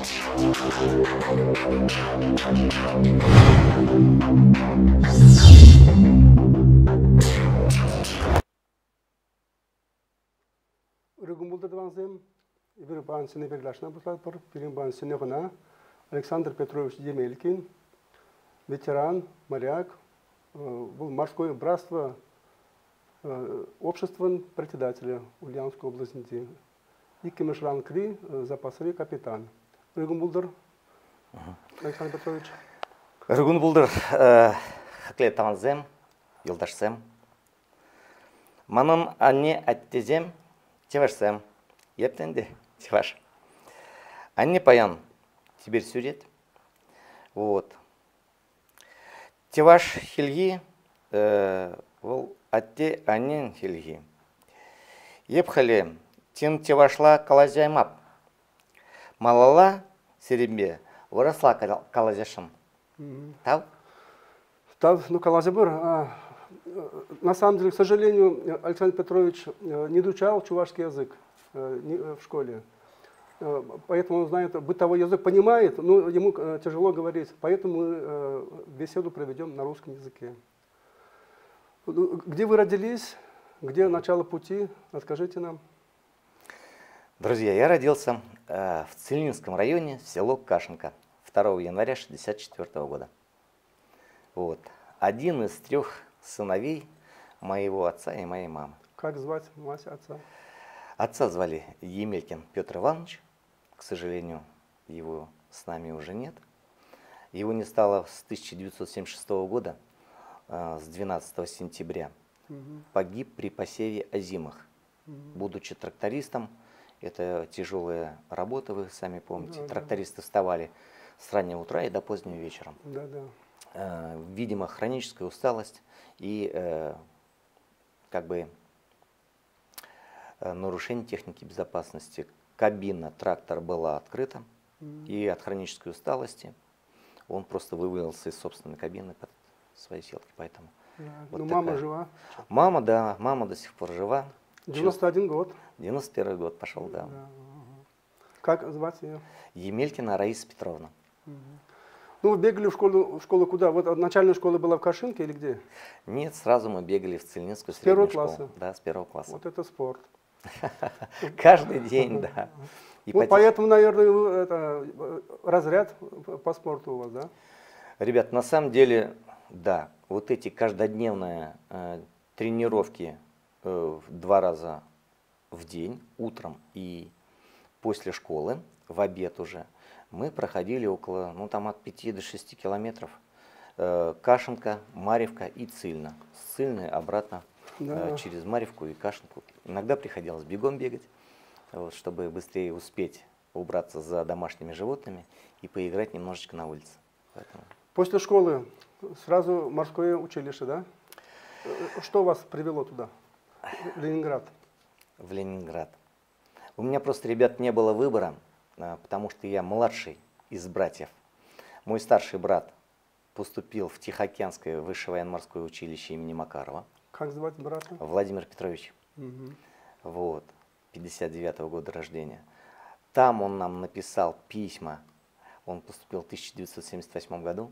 Александр Петрович Емелькин, ветеран, моряк, был морское братство, общество председателя Ульяновской области. И Кемешран Кри, запасный капитан. Рыгун Булдыр, Александр Петрович. Рыгун Булдыр, хаклет тамазем, юлдашсем. Манам анне аттезем, тевашсем. Ептенде, теваш. Анне паян, теперь сюрет. Вот. Теваш хильги, вол атте аннен хильги. Епхали, тин тевашла калазяймап. Малала серебе, выросла калазяшам. Тав? Тав, ну калазябыр. На самом деле, к сожалению, Александр Петрович не изучал чувашский язык в школе. Поэтому он знает бытовой язык, понимает, но ему тяжело говорить. Поэтому мы беседу проведем на русском языке. Где вы родились? Где начало пути? Расскажите нам. Друзья, я родился в Целинском районе, село Кашинка, 2 января 1964 года. Вот. Один из 3 сыновей моего отца и моей мамы. Как звать мать отца? Отца звали Емелькин Петр Иванович. К сожалению, его с нами уже нет. Его не стало с 1976 года, с 12 сентября. Погиб при посеве озимых. Будучи трактористом, это тяжелая работа, вы сами помните. Да, трактористы вставали с раннего утра и до позднего вечера. Да, да. Видимо, хроническая усталость и как бы нарушение техники безопасности. Кабина трактора была открыта, и от хронической усталости он просто вывалился из собственной кабины под свои селки. Поэтому Да. вот Ну, такая. мама жива? Мама, да, мама до сих пор жива. 91 год. 91 год пошел, да. Да. Как звать ее? Емелькина Раиса Петровна. Ну, вы бегали в школу куда? Вот начальная школа была в Кашинке или где? Нет, сразу мы бегали в Целинскую С первого среднюю школу. класса? Да, с 1 класса. Вот это спорт. Каждый день, да. Ну, поэтому, наверное, разряд по спорту у вас, да? Ребят, на самом деле, да, вот эти каждодневные тренировки 2 раза в день, утром и после школы, в обед уже, мы проходили около, ну там от 5 до 6 километров. Кашинка, Марьевка и Цильна. С Цильны обратно через Марьевку и Кашинку. Иногда приходилось бегом бегать, вот, чтобы быстрее успеть убраться за домашними животными и поиграть немножечко на улице. Поэтому... После школы сразу морское училище, да? Что вас привело туда, в Ленинград? В Ленинград. У меня просто, ребят, не было выбора, потому что я младший из братьев. Мой старший брат поступил в Тихоокеанское высшее военно-морское училище имени Макарова. Как звать брата? Владимир Петрович. Вот, 59-го года рождения. Там он нам написал письма. Он поступил в 1978 году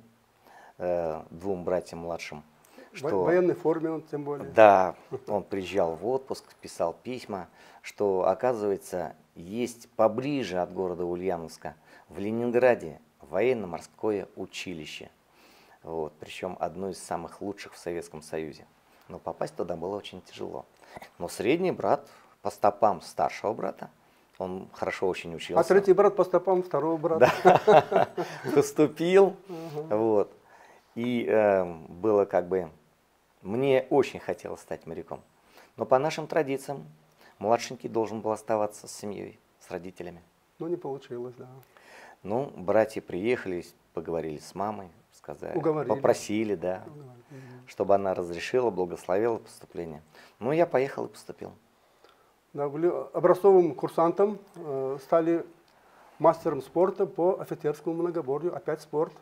2 братьям младшим. Что... В военной форме он тем более. Да, он приезжал в отпуск, писал письма, что, оказывается, есть поближе от города Ульяновска, в Ленинграде, военно-морское училище. Вот, причем одно из самых лучших в Советском Союзе. Но попасть туда было очень тяжело. Но средний брат по стопам старшего брата, он хорошо очень учился. А третий брат по стопам второго брата. Да, поступил. Вот. И было как бы... Мне очень хотелось стать моряком. Но по нашим традициям младшенький должен был оставаться с семьей, с родителями. Ну, не получилось, да. Ну, братья приехали, поговорили с мамой, сказали, попросили, да, чтобы она разрешила, благословила поступление. Ну, я поехал и поступил. Да, были образцовым курсантом, стали мастером спорта по офицерскому многоборью, опять спорт.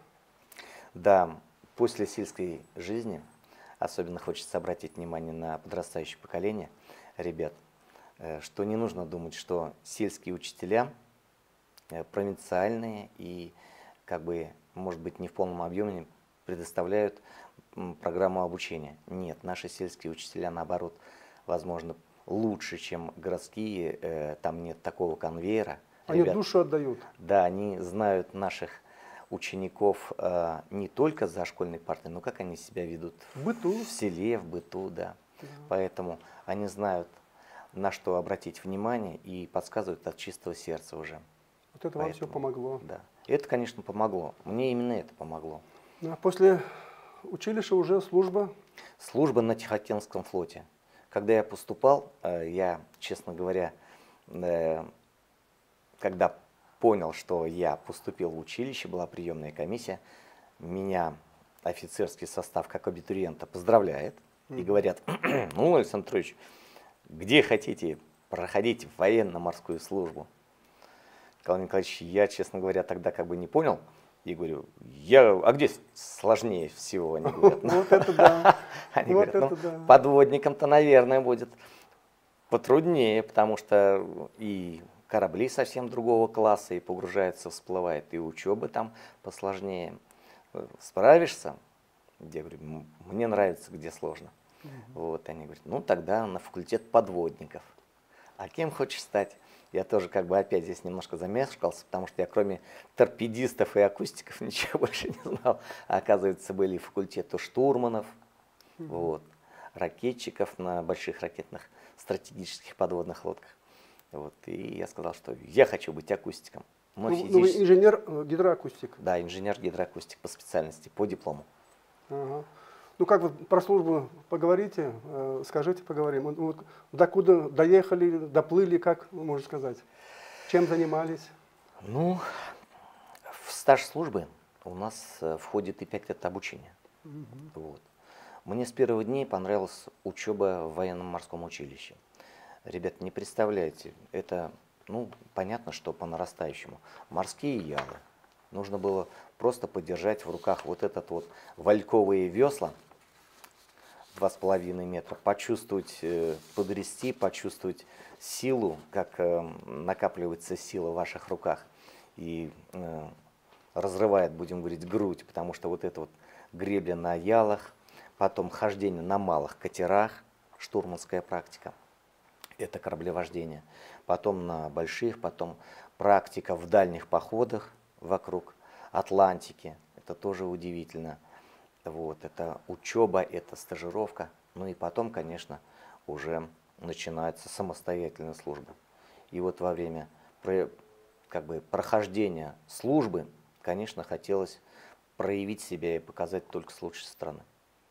Да, после сельской жизни, особенно хочется обратить внимание на подрастающее поколение, ребят, что не нужно думать, что сельские учителя провинциальные и, как бы, может быть, не в полном объеме предоставляют программу обучения. Нет, наши сельские учителя, наоборот, возможно, лучше, чем городские, там нет такого конвейера. Они Ребят, душу отдают. да, они знают наших учеников не только за школьной партой, но как они себя ведут В быту. в селе, в быту, да. Да. Поэтому они знают, на что обратить внимание и подсказывают от чистого сердца уже. Вот это вам все помогло. Да. Это, конечно, помогло. Мне именно это помогло. А после училища уже служба. Служба на Тихоокеанском флоте. Когда я поступал, я, честно говоря, когда понял, что я поступил в училище, была приемная комиссия, меня офицерский состав как абитуриента поздравляет и говорят: ну, Александр Петрович, где хотите проходить военно-морскую службу? Николай Николаевич, я, честно говоря, тогда как бы не понял. И говорю, а где сложнее всего? Они говорят, Вот это да. они Вот говорят, это да. подводникам-то, наверное, будет потруднее, потому что и корабли совсем другого класса, и погружается, всплывает, и учеба там посложнее. Справишься? Я говорю, мне нравится, где сложно. Вот, они говорят, ну тогда на факультет подводников. А кем хочешь стать? Я тоже как бы опять здесь немножко замешкался, потому что я кроме торпедистов и акустиков ничего больше не знал. А оказывается, были факультеты штурманов, вот, ракетчиков на больших ракетных стратегических подводных лодках. Вот, и я сказал, что я хочу быть акустиком. Но Ну, вы инженер-гидроакустик. Да, инженер-гидроакустик по специальности, по диплому. Ага. Ну как вы про службу поговорите, скажите, поговорим. Вот, докуда доехали, доплыли, как можно сказать? Чем занимались? Ну, в стаж службы у нас входит и 5 лет обучения. Вот. Мне с первых дней понравилась учеба в военном морском училище. Ребята, не представляете, это, ну, понятно, что по нарастающему. Морские ялы. Нужно было просто подержать в руках вот этот вот вальковые весла, 2,5 метра, почувствовать, погрести, почувствовать силу, как накапливается сила в ваших руках и разрывает, будем говорить, грудь, потому что вот это вот гребля на ялах, потом хождение на малых катерах, штурманская практика, это кораблевождение, потом на больших, потом практика в дальних походах вокруг Атлантики, это тоже удивительно. Вот, это учеба, это стажировка. Ну и потом, конечно, уже начинается самостоятельная служба. И вот во время как бы прохождения службы, конечно, хотелось проявить себя и показать только с лучшей стороны.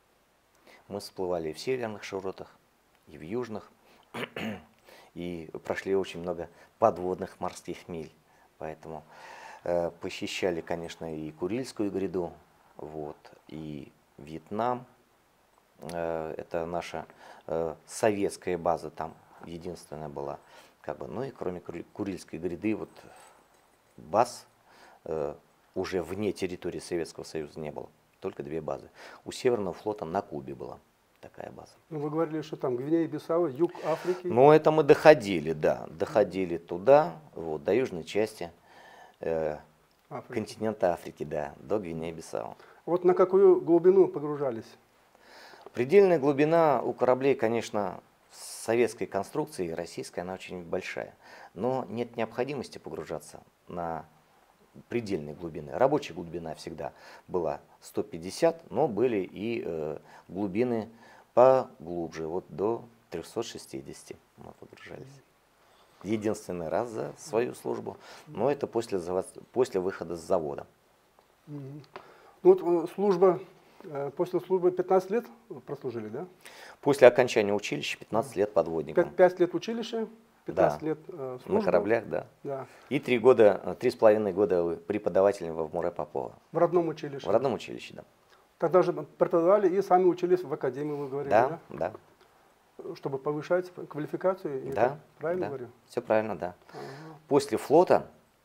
Мы всплывали и в северных широтах, и в южных, и прошли очень много подводных морских миль. Поэтому посещали, конечно, и Курильскую гряду, вот, и Вьетнам. Это наша советская база, там единственная была. Как бы, ну и кроме Курильской гряды, вот, баз уже вне территории Советского Союза не было. Только 2 базы. У Северного флота на Кубе была такая база. Ну, вы говорили, что там Гвинея-Бисау, юг Африки. Ну, это мы доходили, да. Доходили туда, вот, до южной части континента Африки, да, до Гвинеи-Бисау. Вот на какую глубину погружались? Предельная глубина у кораблей, конечно, советской конструкции и российской, она очень большая. Но нет необходимости погружаться на предельной глубины. Рабочая глубина всегда была 150, но были и глубины поглубже, вот до 360 мы погружались. Единственный раз за свою службу, но это после выхода с завода. Ну вот служба, после службы 15 лет прослужили, да? После окончания училища 15 лет подводником. 5 лет училища, 15 Да. лет служба. На кораблях, да. Да. И 3,5 года преподавателем в Амуре Попова. В родном училище. В родном училище, да. Тогда же преподавали и сами учились в академии, вы говорили, Да, да? да. Чтобы повышать квалификацию, я Да, правильно да. говорю? Все правильно, да. Ага. После флота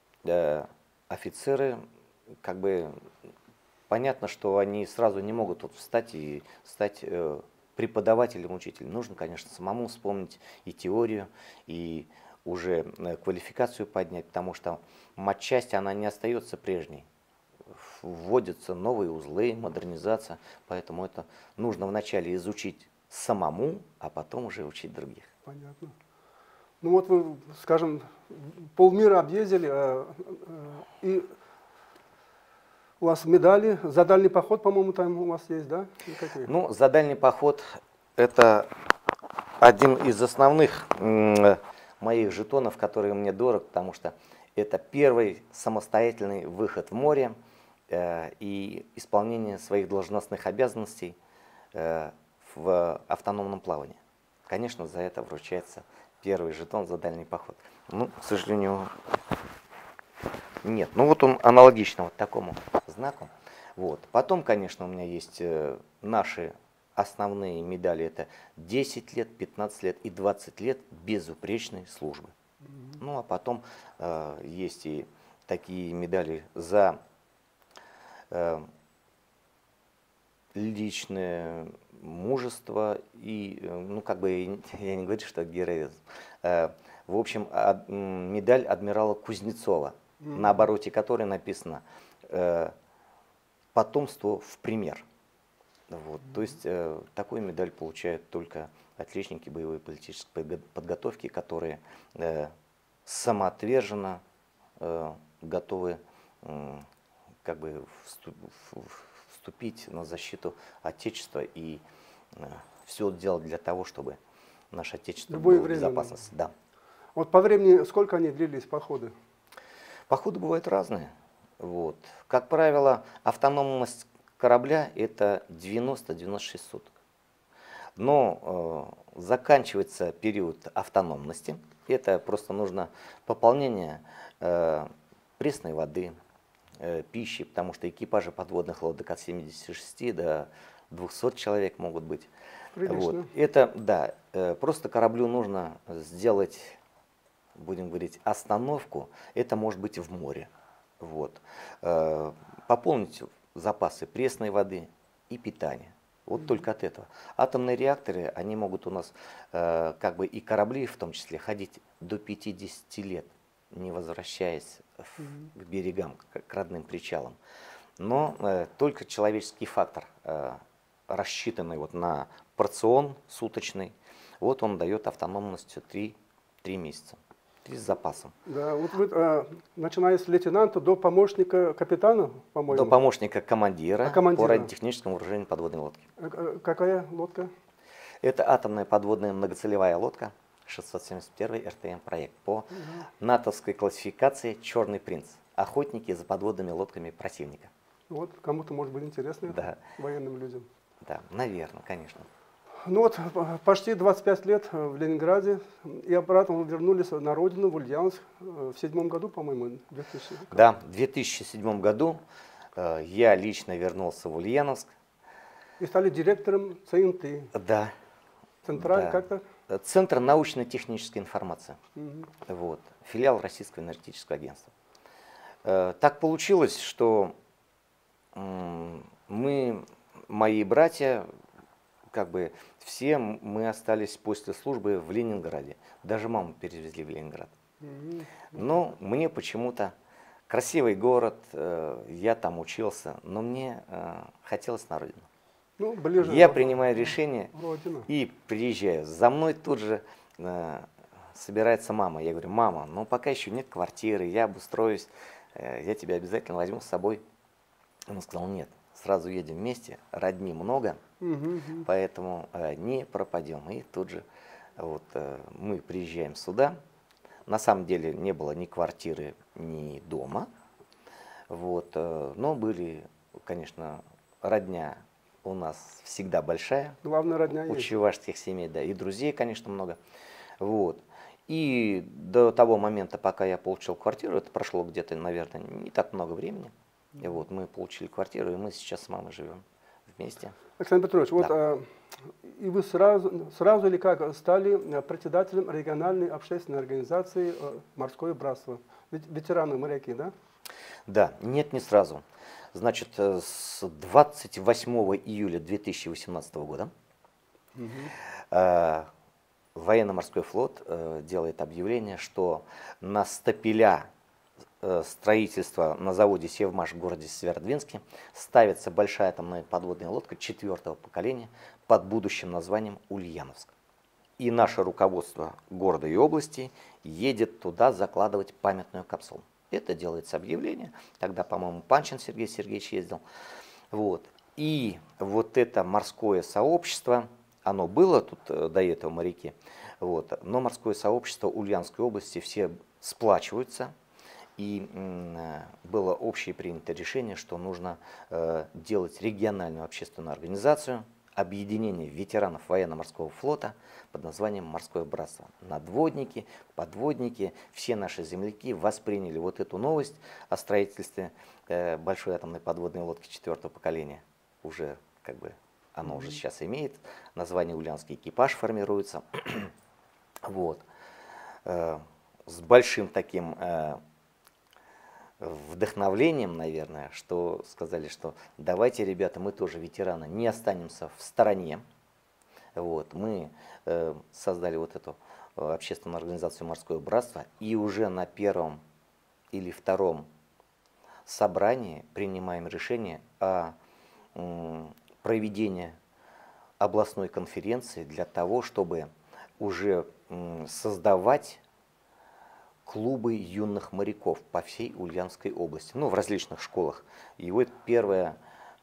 офицеры, как бы, понятно, что они сразу не могут вот встать и стать преподавателем, учителем. Нужно, конечно, самому вспомнить и теорию, и уже квалификацию поднять, потому что матчасть, она не остается прежней. Вводятся новые узлы, модернизация, поэтому это нужно вначале изучить самому, а потом уже учить других. Понятно. Ну вот вы, скажем, полмира объездили, и у вас медали за дальний поход, по-моему, там у вас есть, да? Какие? Ну, за дальний поход это один из основных моих жетонов, который мне дорог, потому что это первый самостоятельный выход в море и исполнение своих должностных обязанностей в автономном плавании. Конечно, за это вручается первый жетон за дальний поход. Ну, к сожалению, нет. Ну, вот он аналогично вот такому знаку. Вот. Потом, конечно, у меня есть наши основные медали. Это 10 лет, 15 лет и 20 лет безупречной службы. Ну, а потом есть и такие медали за личное мужество и, ну, как бы, я не говорю, что героизм. В общем, медаль адмирала Кузнецова, на обороте которой написано «Потомство в пример». Вот, то есть такую медаль получают только отличники боевой политической подготовки, которые самоотверженно готовы как бы вступить на защиту Отечества и все делать для того, чтобы наше Отечество было в безопасности. Да. Вот по времени сколько они длились, походы? Походы бывают разные. Вот. Как правило, автономность корабля это 90-96 суток. Но заканчивается период автономности. Это просто нужно пополнение пресной воды, пищи, потому что экипажи подводных лодок от 76 до 200 человек могут быть. Вот. Это, да, просто кораблю нужно сделать, будем говорить, остановку. Это может быть в море. Вот. Пополнить запасы пресной воды и питания. Вот только от этого. Атомные реакторы, они могут у нас, как бы и корабли в том числе, ходить до 50 лет, не возвращаясь к берегам, к родным причалам. Но только человеческий фактор, рассчитанный вот на порцион суточный, вот он дает автономностью 3 месяца. И с запасом. Да, вот вы, начиная с лейтенанта до помощника капитана, по-моему. До помощника командира, по радиотехническому вооружению подводной лодки. Какая лодка? Это атомная подводная многоцелевая лодка 671 РТМ проект по натовской классификации «Черный принц». Охотники за подводными лодками противника. Вот, кому-то может быть интересно, да. Военным людям. Да, наверное, конечно. Ну вот, почти 25 лет в Ленинграде, и обратно вы вернулись на родину, в Ульяновск, в 2007 году, по-моему, 2000. Да, в 2007 году я лично вернулся в Ульяновск. И стали директором ЦНТ. Да. Централь как-то? Центр научно-технической информации. Вот, филиал Российского энергетического агентства. Так получилось, что мы, мои братья, как бы все мы остались после службы в Ленинграде. Даже маму перевезли в Ленинград. Но мне почему-то красивый город, я там учился, но мне хотелось на родину. Ну, ближе. Я принимаю решение Родина. И приезжаю. За мной тут же собирается мама. Я говорю: мама, ну пока еще нет квартиры, я обустроюсь, я тебя обязательно возьму с собой. Он сказал: нет, сразу едем вместе, родни много, поэтому не пропадем. И тут же вот, мы приезжаем сюда. На самом деле не было ни квартиры, ни дома. Вот, но были, конечно, родня у нас всегда большая. Главная родня есть. У чувашских семей, да, и друзей, конечно, много. Вот. И до того момента, пока я получил квартиру, это прошло где-то, наверное, не так много времени. И вот мы получили квартиру, и мы сейчас с мамой живем вместе. Александр Петрович, да. Вот и вы сразу или как стали председателем региональной общественной организации «Морское братство». Ветераны моряки, да? Да, нет, не сразу. Значит, с 28 июля 2018 года военно-морской флот делает объявление, что на стапеля строительства на заводе Севмаш в городе Северодвинске ставится большая атомная подводная лодка 4-го поколения под будущим названием «Ульяновск». И наше руководство города и области едет туда закладывать памятную капсулу. Это делается объявление. Тогда, по-моему, Панчин Сергей Сергеевич ездил. Вот. И вот это морское сообщество, оно было тут до этого моряки, вот, но морское сообщество Ульяновской области все сплачиваются. И было общее принято решение, что нужно делать региональную общественную организацию, объединение ветеранов военно-морского флота под названием «Морское братство». Надводники, подводники, все наши земляки восприняли вот эту новость о строительстве большой атомной подводной лодки 4-го поколения. Уже как бы оно уже сейчас имеет название «Ульяновский экипаж» формируется. Вот. С большим таким вдохновлением, наверное, что сказали, что давайте, ребята, мы тоже ветераны, не останемся в стороне. Вот, мы создали вот эту общественную организацию «Морское братство», и уже на первом или втором собрании принимаем решение о проведении областной конференции для того, чтобы уже создавать клубы юных моряков по всей Ульяновской области, ну, в различных школах. И вот первая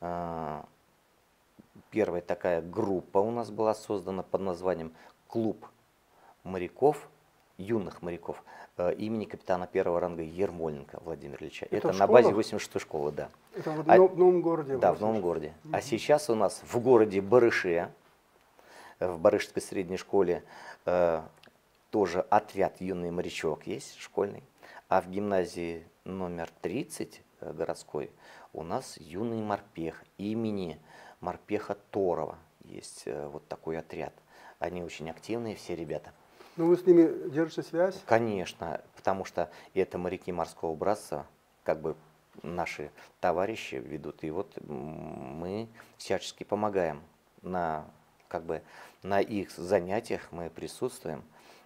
такая группа у нас была создана под названием «Клуб моряков», юных моряков, имени капитана первого ранга Ермоленко Владимира Ильича. Это на базе 86-й школы, да. Это в новом городе? Да, в новом городе. А сейчас у нас в городе Барыше, в Барышской средней школе, тоже отряд «Юный морячок» есть, школьный. А в гимназии номер 30 городской у нас «Юный морпех» имени морпеха Торова. Есть вот такой отряд. Они очень активные, все ребята. Ну, вы с ними держите связь? Конечно, потому что это моряки морского братства, как бы наши товарищи ведут. И вот мы всячески помогаем как бы, на их занятиях, мы присутствуем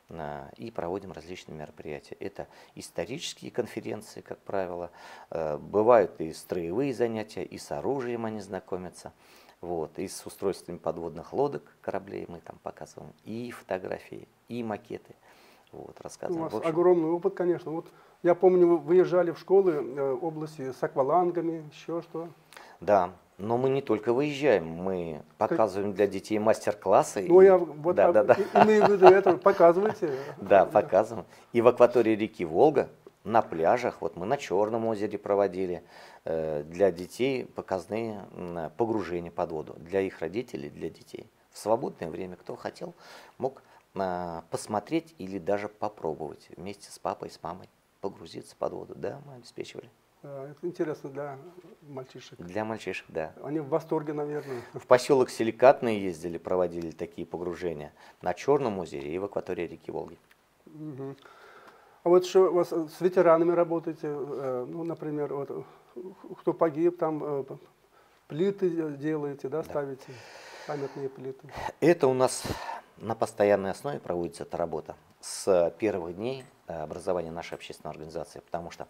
и проводим различные мероприятия. Это исторические конференции, как правило, бывают и строевые занятия, и с оружием они знакомятся, вот, и с устройствами подводных лодок, кораблей мы там показываем, и фотографии, и макеты, вот, рассказываем. У вас общем, огромный опыт, конечно. Вот я помню, вы выезжали в школы области с аквалангами, еще что. Да, но мы не только выезжаем, мы показываем для детей мастер-классы. Ну, я вот имею в виду это, показывайте. Да, показываем. И в акватории реки Волга, на пляжах, вот мы на Черном озере проводили для детей показные погружения под воду, для их родителей, для детей. В свободное время, кто хотел, мог посмотреть или даже попробовать вместе с папой, с мамой погрузиться под воду. Да, мы обеспечивали. Это интересно для мальчишек. Для мальчишек, да. Они в восторге, наверное. В поселок Силикатный ездили, проводили такие погружения на Черном озере и в акватории реки Волги. Угу. А вот что у вас с ветеранами работаете? Ну, например, вот, кто погиб, там плиты делаете, да, ставите, памятные плиты? Это у нас на постоянной основе проводится эта работа с первых дней образования нашей общественной организации, потому что,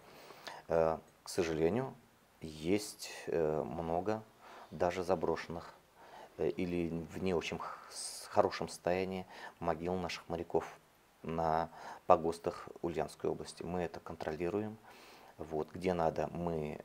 к сожалению, есть много даже заброшенных или в не очень хорошем состоянии могил наших моряков на погостах Ульяновской области. Мы это контролируем. Вот, где надо, мы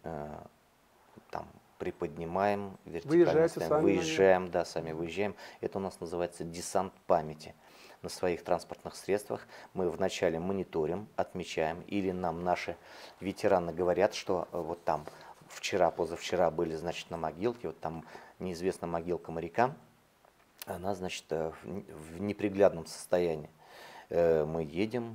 там приподнимаем вертикально, выезжаем, да, сами выезжаем. Это у нас называется десант памяти. На своих транспортных средствах мы вначале мониторим, отмечаем, или нам наши ветераны говорят, что вот там вчера, позавчера были, значит, на могилке, вот там неизвестна могилка моряка, она, значит, в неприглядном состоянии. Мы едем,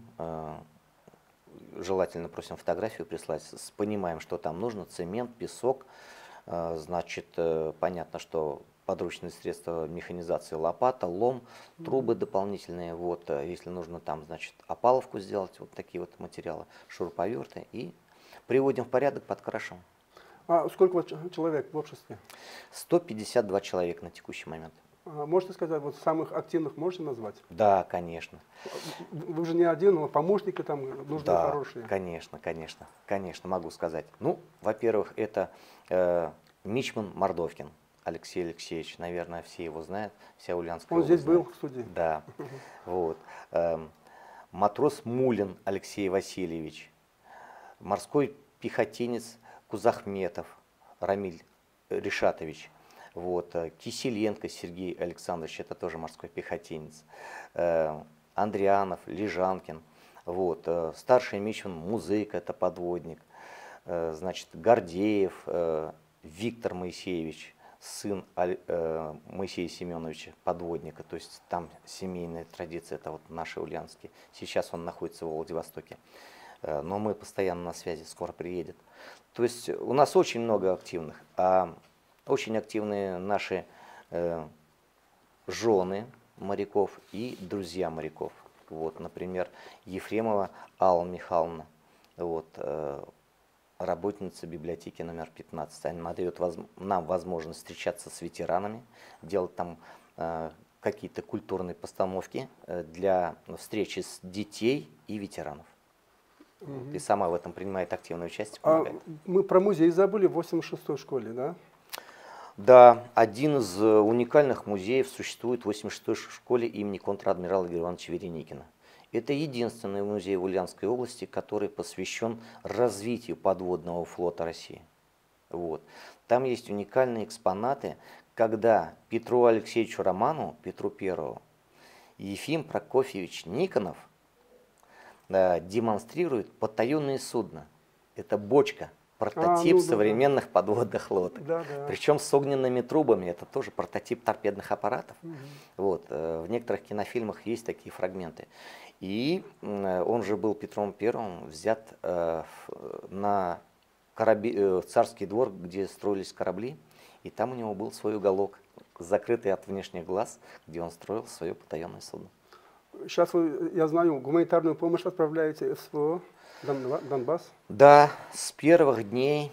желательно просим фотографию прислать, понимаем, что там нужно, цемент, песок, значит, понятно, что подручные средства механизации, лопата, лом, трубы дополнительные, вот, если нужно там, значит, опаловку сделать, вот такие вот материалы, шуруповерты, и приводим в порядок, подкрашиваем. А сколько человек в обществе? 152 человека на текущий момент. Можете сказать, вот самых активных можете назвать? Да, конечно. Вы же не один, но помощники там нужны Да, хорошие. конечно, могу сказать. Ну, во-первых, это мичман Мордовкин Алексей Алексеевич, наверное, все его знают, вся Ульяновская Он здесь область знает. был в студии. Да, вот. Матрос Мулин Алексей Васильевич, морской пехотинец Кузахметов Рамиль Ришатович, вот. Киселенко Сергей Александрович, это тоже морской пехотинец, Андрианов, Лежанкин, вот. Старший мичман Музыка, это подводник, значит, Гордеев Виктор Моисеевич, сын Моисея Семеновича, подводника, то есть там семейная традиция, это вот наши ульяновские. Сейчас он находится в Владивостоке, но мы постоянно на связи, скоро приедет. То есть у нас очень много активных, а очень активные наши жены моряков и друзья моряков. Вот, например, Ефремова Алла Михайловна, вот, работница библиотеки номер 15. Она дает нам возможность встречаться с ветеранами, делать там какие-то культурные постановки для встречи с детей и ветеранов. И сама в этом принимает активное участие. Мы про музей забыли в 86-й школе, да? Да, один из уникальных музеев существует в 86-й школе имени контр-адмирала Игоря Ивановича Вереникина. Это единственный музей в Ульяновской области, который посвящен развитию подводного флота России. Вот. Там есть уникальные экспонаты, когда Петру Алексеевичу Романову, Петру Первому, Ефим Прокофьевич Никонов демонстрирует потаенные судна. Это бочка, прототип современных подводных лодок. Причем с огненными трубами, это тоже прототип торпедных аппаратов. Вот. В некоторых кинофильмах есть такие фрагменты. И он же был Петром Первым взят на царский двор, где строились корабли, и там у него был свой уголок, закрытый от внешних глаз, где он строил свое потаенное судно. Сейчас вы, я знаю, гуманитарную помощь отправляете в СВО, Донбасс? Да, с первых дней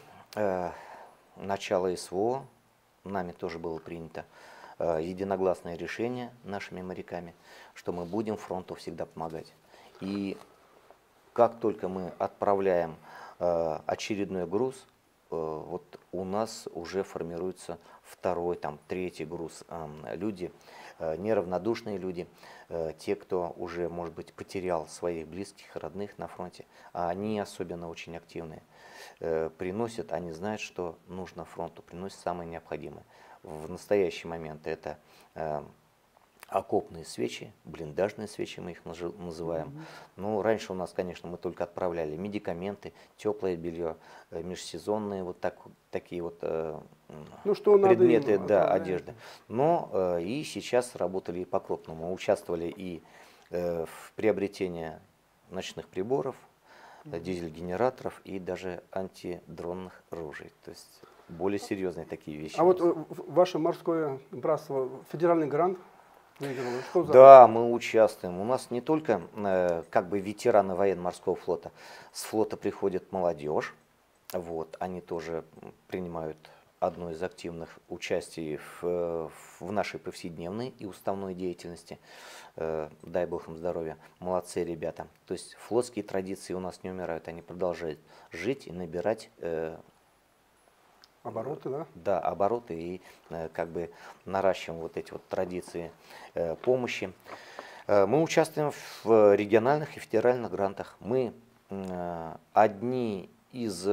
начала СВО нами тоже было принято единогласное решение нашими моряками, что мы будем фронту всегда помогать. И как только мы отправляем очередной груз, вот у нас уже формируется второй, там, третий груз. Люди, неравнодушные люди, те, кто уже, может быть, потерял своих близких, родных на фронте, а они особенно очень активные. Приносят, они знают, что нужно фронту, приносят самое необходимое. В настоящий момент это окопные свечи, блиндажные свечи мы их называем. Ну, раньше у нас, конечно, мы только отправляли медикаменты, теплое белье, межсезонные вот такие вот предметы, да, одежды. Но и сейчас работали и по-крупному. Участвовали и в приобретении ночных приборов, дизель-генераторов и даже антидронных ружей. То есть более серьезные такие вещи. А вот ваше морское братство, федеральный грант? Да, мы участвуем. У нас не только как бы ветераны военно-морского флота. С флота приходит молодежь. Вот, они тоже принимают одно из активных участий в нашей повседневной и уставной деятельности. Дай бог им здоровья. Молодцы ребята. То есть флотские традиции у нас не умирают. Они продолжают жить и набирать обороты, да? Да, обороты, и как бы наращиваем вот эти вот традиции помощи. Мы участвуем в региональных и федеральных грантах. Мы одни из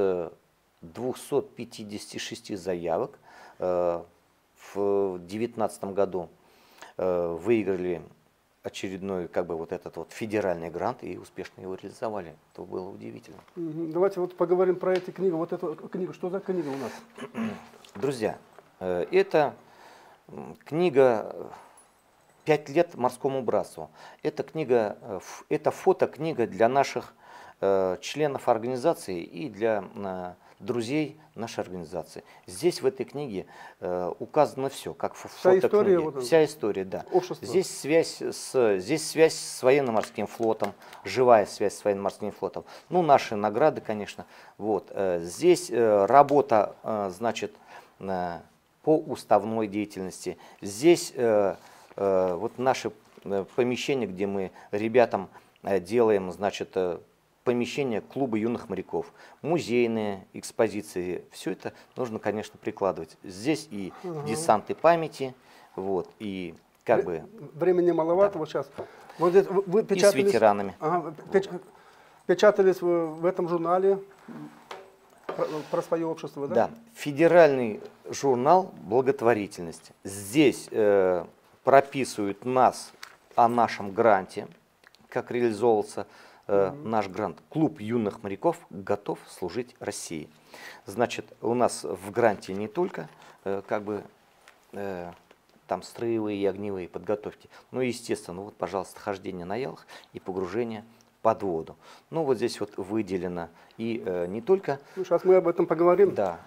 256 заявок в 2019 году выиграли очередной как бы вот этот вот федеральный грант и успешно его реализовали. Это было удивительно. Давайте вот поговорим про эту книгу. Вот эту книгу, что за книга у нас? Друзья, это книга «5 лет морскому братству». Это книга, это фотокнига для наших членов организации и для друзей нашей организации. Здесь в этой книге указано все, как в фотокниге. Вся история, да. Общество. Здесь связь с военно-морским флотом, живая связь с военно-морским флотом. Ну, наши награды, конечно. Вот. Здесь работа, значит, по уставной деятельности. Здесь вот наше помещение, где мы ребятам делаем, значит, помещение клуба юных моряков, музейные экспозиции, все это нужно, конечно, прикладывать. Здесь и десанты памяти, вот, и как бы... Времени маловато, Да. вот сейчас. Вот здесь вы И с печатались, ветеранами. печатались в этом журнале про свое общество, да? Да, федеральный журнал «Благотворительность». Здесь прописывают нас о нашем гранте, как реализовывался наш грант. Клуб юных моряков готов служить России. Значит, у нас в гранте не только как бы там строевые и огневые подготовки, но, естественно, вот, пожалуйста, хождение на ялах и погружение под воду. Ну, вот здесь вот выделено и не только... Ну, сейчас мы об этом поговорим. Да.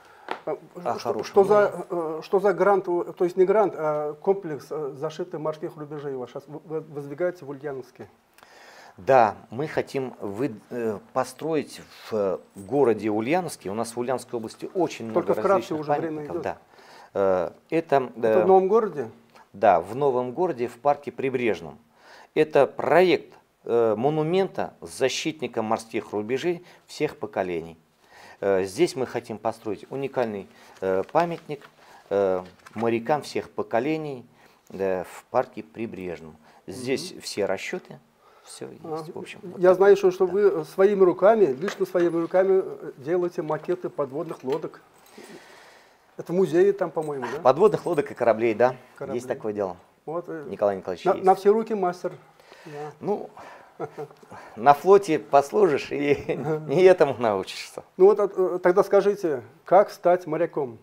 Что за грант, то есть не грант, а комплекс защиты морских рубежей у вас сейчас вы воздвигаете в Ульяновске? Да, мы хотим построить в городе Ульяновске, у нас в Ульяновской области очень много Только вкратце различных уже время памятников. идет. Да. Это в новом городе? Да, в новом городе, в парке Прибрежном. Это проект монумента защитника морских рубежей всех поколений. Здесь мы хотим построить уникальный памятник морякам всех поколений в парке Прибрежном. Здесь все расчеты, все есть. В общем, вот Я знаю, что вы своими руками, лично своими руками делаете макеты подводных лодок. Это в музее там, по-моему, да? Подводных лодок и кораблей, да, Кораблей. есть такое дело. Вот, Николай Николаевич есть. на все руки мастер. Да. Ну, на флоте послужишь и этому научишься. Ну вот тогда скажите, как стать моряком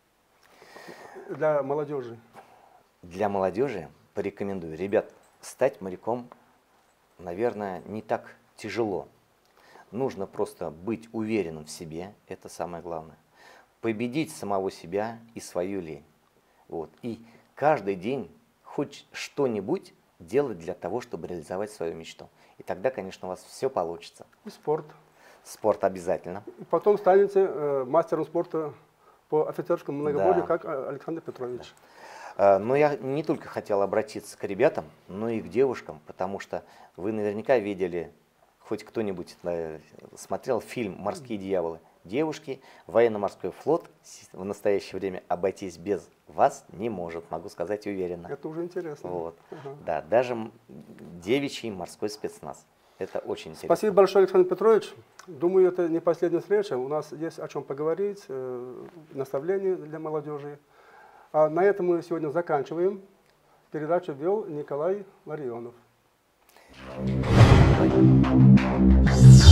для молодежи? Для молодежи порекомендую. Ребят, стать моряком, наверное, не так тяжело. Нужно просто быть уверенным в себе, это самое главное. Победить самого себя и свою лень. Вот. И каждый день хоть что-нибудь делать для того, чтобы реализовать свою мечту. И тогда, конечно, у вас все получится. И спорт. Спорт обязательно. И потом станете мастером спорта по офицерскому многоборью, Да. как Александр Петрович. Но я не только хотел обратиться к ребятам, но и к девушкам, потому что вы наверняка видели, хоть кто-нибудь смотрел фильм «Морские дьяволы». Девушки, военно-морской флот в настоящее время обойтись без вас не может, могу сказать уверенно. Это уже интересно. Вот. Ага. Да, даже девичий морской спецназ. Это очень интересно. Спасибо большое, Александр Петрович. Думаю, это не последняя встреча. У нас есть о чем поговорить, наставления для молодежи. А на этом мы сегодня заканчиваем. Передачу вел Николай Ларионов.